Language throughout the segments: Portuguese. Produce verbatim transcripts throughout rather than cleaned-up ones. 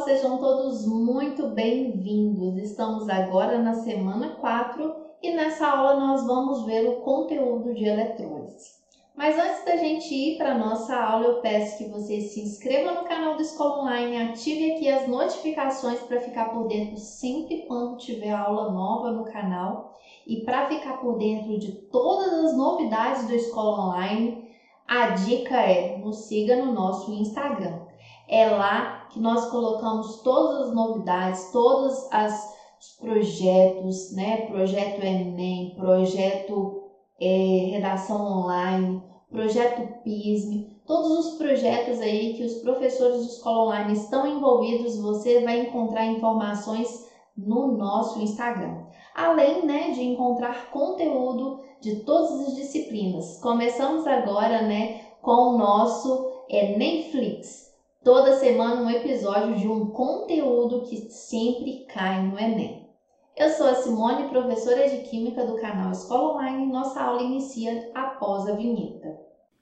sejam todos muito bem-vindos. Estamos agora na semana quatro e nessa aula nós vamos ver o conteúdo de eletrólise. Mas antes da gente ir para a nossa aula, eu peço que você se inscreva no canal do Escola Online, ative aqui as notificações para ficar por dentro sempre quando tiver aula nova no canal. E para ficar por dentro de todas as novidades do Escola Online, a dica é nos siga no nosso Instagram. É lá que nós colocamos todas as novidades, todos as, os projetos, né? Projeto Enem, projeto é, Redação Online, projeto P I S M, todos os projetos aí que os professores de Escola Online estão envolvidos, você vai encontrar informações no nosso Instagram. Além, né, de encontrar conteúdo de todas as disciplinas. Começamos agora, né, com o nosso Enemflix. Toda semana um episódio de um conteúdo que sempre cai no Enem. Eu sou a Simone, professora de Química do canal Escola Online, e nossa aula inicia após a vinheta.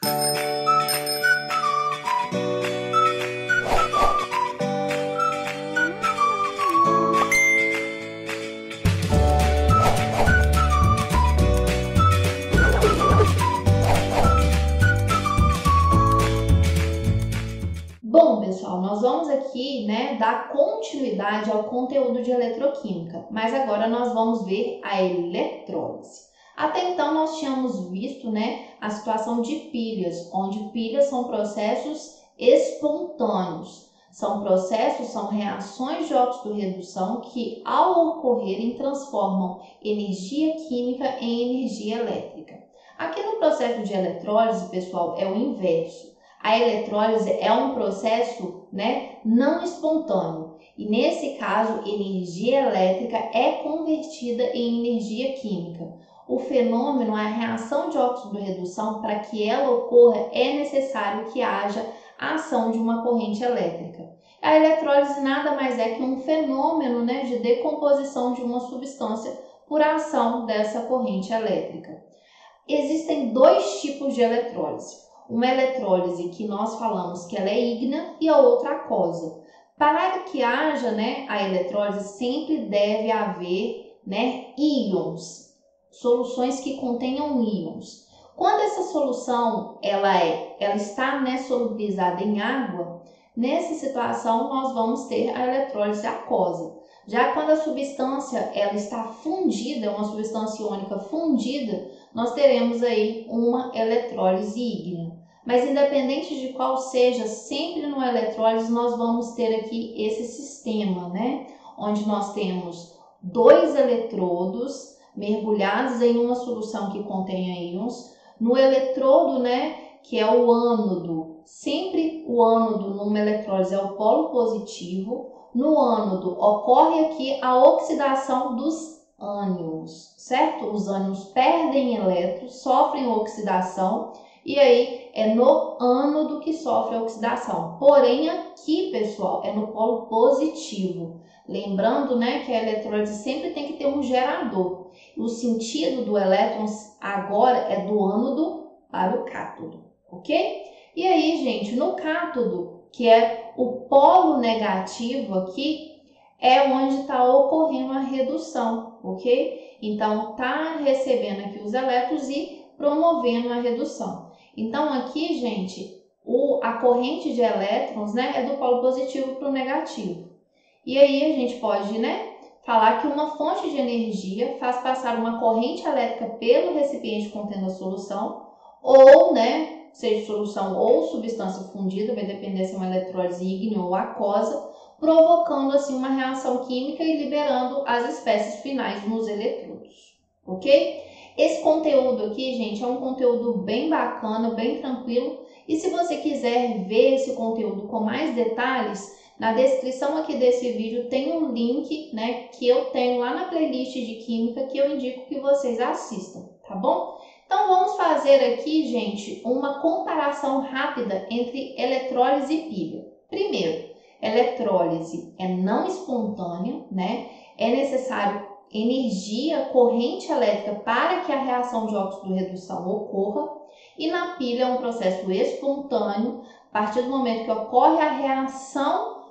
Bom, pessoal, nós vamos aqui, né, dar continuidade ao conteúdo de eletroquímica, mas agora nós vamos ver a eletrólise. Até então nós tínhamos visto, né, a situação de pilhas, onde pilhas são processos espontâneos. São processos, são reações de óxido-redução que, ao ocorrerem, transformam energia química em energia elétrica. Aqui no processo de eletrólise, pessoal, é o inverso. A eletrólise é um processo, né, não espontâneo e, nesse caso, energia elétrica é convertida em energia química. O fenômeno, a reação de óxido-redução, para que ela ocorra, é necessário que haja a ação de uma corrente elétrica. A eletrólise nada mais é que um fenômeno, né, de decomposição de uma substância por ação dessa corrente elétrica. Existem dois tipos de eletrólise. Uma eletrólise que nós falamos que ela é ígnea e a outra aquosa. Para que haja, né, a eletrólise, sempre deve haver, né, íons, soluções que contenham íons. Quando essa solução ela é, ela está, né, solubilizada em água, nessa situação nós vamos ter a eletrólise aquosa. Já quando a substância ela está fundida, uma substância iônica fundida, nós teremos aí uma eletrólise ígnea. Mas independente de qual seja, sempre no eletrólise nós vamos ter aqui esse sistema, né? Onde nós temos dois eletrodos mergulhados em uma solução que contenha íons. No eletrodo, né, que é o ânodo, sempre o ânodo numa eletrólise é o polo positivo. No ânodo ocorre aqui a oxidação dos ânions, certo? Os ânions perdem elétrons, sofrem oxidação e aí é no ânodo que sofre a oxidação. Porém aqui, pessoal, é no polo positivo. Lembrando, né, que a eletrólise sempre tem que ter um gerador. O sentido do elétron agora é do ânodo para o cátodo, ok? E aí, gente, no cátodo, que é o polo negativo aqui, é onde está ocorrendo a redução, ok? Então, está recebendo aqui os elétrons e promovendo a redução. Então, aqui, gente, o, a corrente de elétrons, né, é do polo positivo para o negativo. E aí, a gente pode, né, falar que uma fonte de energia faz passar uma corrente elétrica pelo recipiente contendo a solução, ou, né, seja solução ou substância fundida, vai depender se é uma eletrólise ígnea ou aquosa, provocando assim uma reação química e liberando as espécies finais nos eletrodos, ok? Esse conteúdo aqui, gente, é um conteúdo bem bacana, bem tranquilo, e se você quiser ver esse conteúdo com mais detalhes, na descrição aqui desse vídeo tem um link, né, que eu tenho lá na playlist de Química que eu indico que vocês assistam, tá bom? Então, vamos fazer aqui, gente, uma comparação rápida entre eletrólise e pilha. Primeiro, eletrólise é não espontânea, né? É necessário energia, corrente elétrica para que a reação de óxido-redução ocorra. E na pilha é um processo espontâneo, a partir do momento que ocorre a reação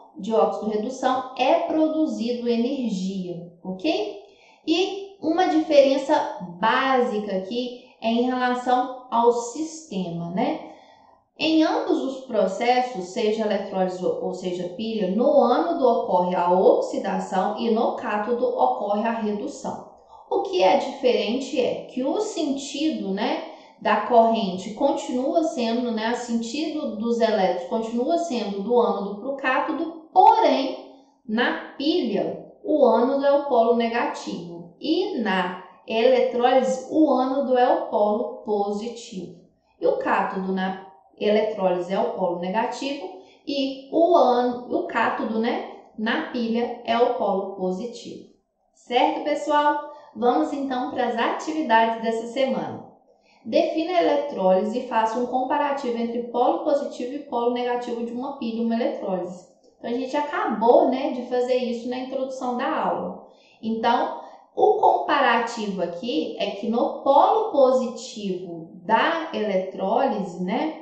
de óxido de redução é produzido energia, ok? E uma diferença básica aqui é em relação ao sistema, né? Em ambos os processos, seja eletrólise ou seja pilha, no ânodo ocorre a oxidação e no cátodo ocorre a redução. O que é diferente é que o sentido, né, da corrente continua sendo, né, o sentido dos elétrons continua sendo do ânodo para o cátodo, porém, na pilha, o ânodo é o polo negativo e na eletrólise, o ânodo é o polo positivo. E o cátodo na eletrólise é o polo negativo e o, ânodo, o cátodo, né, na pilha é o polo positivo. Certo, pessoal? Vamos então para as atividades dessa semana. Defina a eletrólise e faça um comparativo entre polo positivo e polo negativo de uma pilha e uma eletrólise. Então, a gente acabou, né, de fazer isso na introdução da aula. Então, o comparativo aqui é que no polo positivo da eletrólise, né,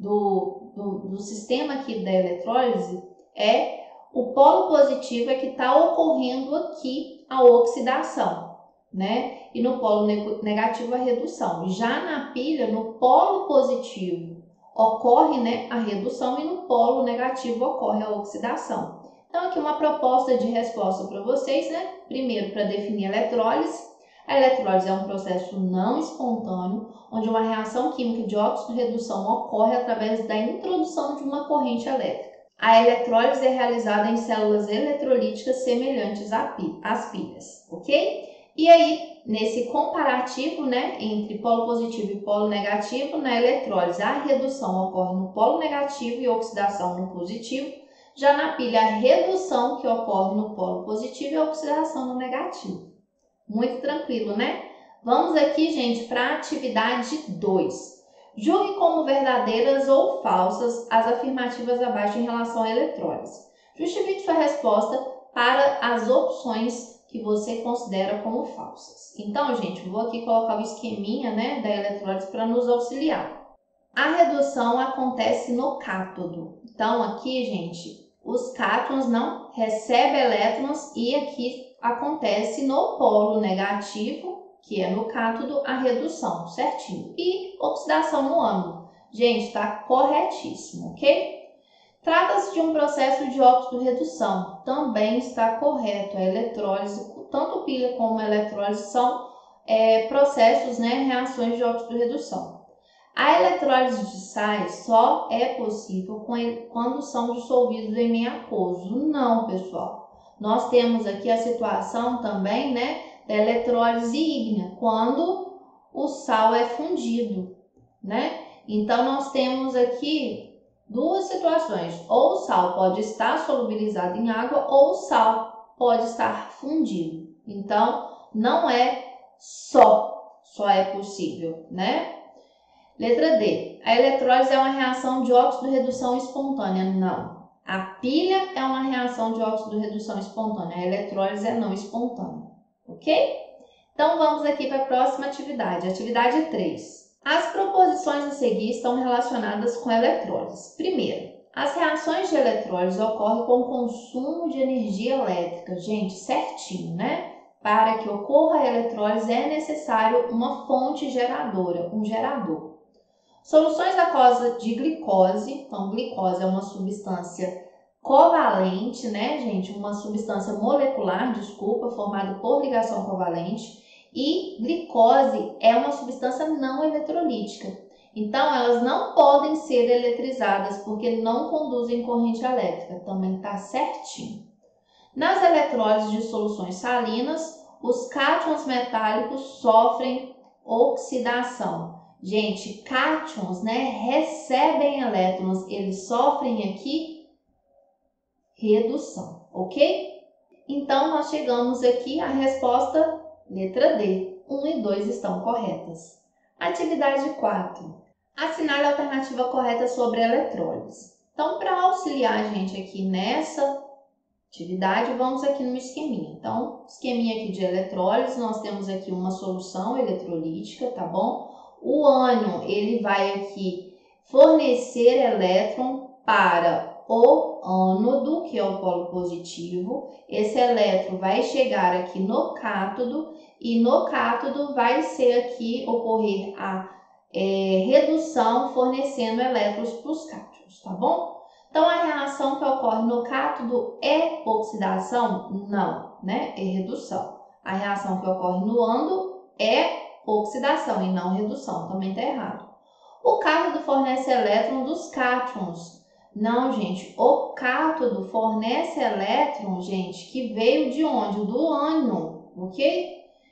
do, do, do sistema aqui da eletrólise, é o polo positivo é que está ocorrendo aqui a oxidação, né? E no polo negativo a redução. Já na pilha, no polo positivo ocorre, né, a redução e no polo negativo ocorre a oxidação. Então aqui uma proposta de resposta para vocês, né? Primeiro, para definir a eletrólise. A eletrólise é um processo não espontâneo, onde uma reação química de óxido de redução ocorre através da introdução de uma corrente elétrica. A eletrólise é realizada em células eletrolíticas semelhantes às pilhas, ok? E aí, nesse comparativo, né, entre polo positivo e polo negativo, na eletrólise a redução ocorre no polo negativo e oxidação no positivo. Já na pilha, a redução que ocorre no polo positivo e a oxidação no negativo. Muito tranquilo, né? Vamos aqui, gente, para a atividade dois. Julgue como verdadeiras ou falsas as afirmativas abaixo em relação à eletrólise. Justifique sua resposta para as opções que você considera como falsas. Então, gente, vou aqui colocar o esqueminha, né, da eletrólise para nos auxiliar. A redução acontece no cátodo. Então, aqui, gente, os cátions não recebem elétrons e aqui acontece no polo negativo, que é no cátodo, a redução, certinho. E oxidação no ânodo. Gente, está corretíssimo, ok? Trata-se de um processo de óxido de redução. Também está correto. A eletrólise, tanto pilha como eletrólise, são é, processos, né, reações de óxido de redução. A eletrólise de sais só é possível quando são dissolvidos em meio aquoso. Não, pessoal. Nós temos aqui a situação também, né, da eletrólise ígnea, quando o sal é fundido, né? Então, nós temos aqui duas situações. Ou o sal pode estar solubilizado em água, ou o sal pode estar fundido. Então, não é só, só é possível, né? Letra D. A eletrólise é uma reação de óxido de redução espontânea? Não. A pilha é uma reação de óxido de redução espontânea. A eletrólise é não espontânea. Ok? Então, vamos aqui para a próxima atividade. Atividade três. As proposições a seguir estão relacionadas com a eletrólise. Primeiro, as reações de eletrólise ocorrem com o consumo de energia elétrica. Gente, certinho, né? Para que ocorra a eletrólise é necessário uma fonte geradora, um gerador. Soluções aquosas de glicose. Então, glicose é uma substância covalente, né, gente? Uma substância molecular, desculpa, formada por ligação covalente. E glicose é uma substância não eletrolítica. Então, elas não podem ser eletrizadas porque não conduzem corrente elétrica. Também está certinho. Nas eletrólises de soluções salinas, os cátions metálicos sofrem oxidação. Gente, cátions, né, recebem elétrons, eles sofrem aqui redução, ok? Então, nós chegamos aqui à resposta letra D. um e dois estão corretas. Atividade quatro. Assinale a alternativa correta sobre a eletrólise. Então, para auxiliar a gente aqui nessa atividade, vamos aqui no esqueminha. Então, esqueminha aqui de eletrólise, nós temos aqui uma solução eletrolítica, tá bom? O ânion, ele vai aqui fornecer elétron para o ânodo, que é o polo positivo. Esse elétron vai chegar aqui no cátodo e no cátodo vai ser aqui ocorrer a é, redução, fornecendo elétrons para os cátions, tá bom? Então, a reação que ocorre no cátodo é oxidação? Não, né? É redução. A reação que ocorre no ânodo é oxidação e não redução, também está errado. O cátodo fornece elétrons dos cátions. Não, gente, o cátodo fornece elétrons, gente, que veio de onde? Do ânion, ok?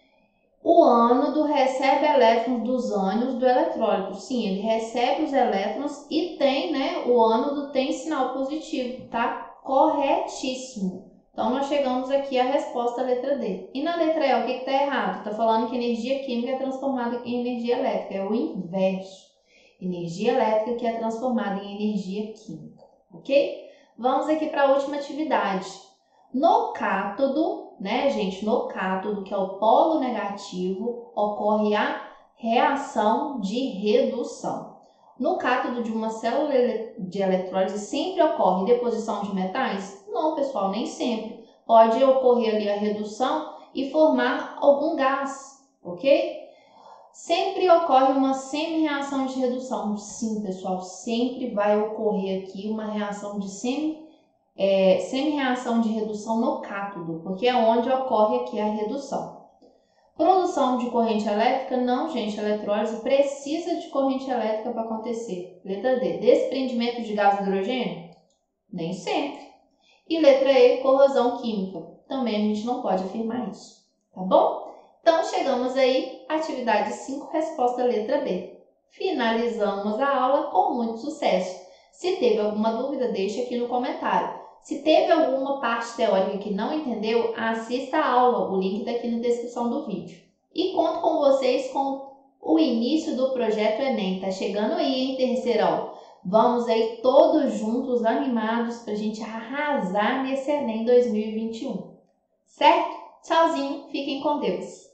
O ânodo recebe elétrons dos ânions do eletrólito. Sim, ele recebe os elétrons e tem, né? O ânodo tem sinal positivo, tá? Corretíssimo. Então, nós chegamos aqui à resposta letra D. E na letra E, o que está errado? Está falando que energia química é transformada em energia elétrica. É o inverso. Energia elétrica que é transformada em energia química, ok? Vamos aqui para a última atividade. No cátodo, né, gente? No cátodo, que é o polo negativo, ocorre a reação de redução. No cátodo de uma célula de eletrólise sempre ocorre deposição de metais? Não, pessoal, nem sempre. Pode ocorrer ali a redução e formar algum gás, ok? Sempre ocorre uma semi-reação de redução. Sim, pessoal, sempre vai ocorrer aqui uma reação de semi, é, semi-reação de redução no cátodo, porque é onde ocorre aqui a redução. Produção de corrente elétrica? Não, gente, a eletrólise precisa de corrente elétrica para acontecer. Letra D, desprendimento de gás hidrogênio? Nem sempre. E letra E, corrosão química? Também a gente não pode afirmar isso, tá bom? Então, chegamos aí, atividade cinco, resposta letra B. Finalizamos a aula com muito sucesso. Se teve alguma dúvida, deixe aqui no comentário. Se teve alguma parte teórica que não entendeu, assista a aula, o link está aqui na descrição do vídeo. E conto com vocês com o início do projeto Enem. Tá chegando aí, hein, terceirão? Vamos aí todos juntos, animados, para a gente arrasar nesse Enem dois mil e vinte e um. Certo? Tchauzinho, fiquem com Deus!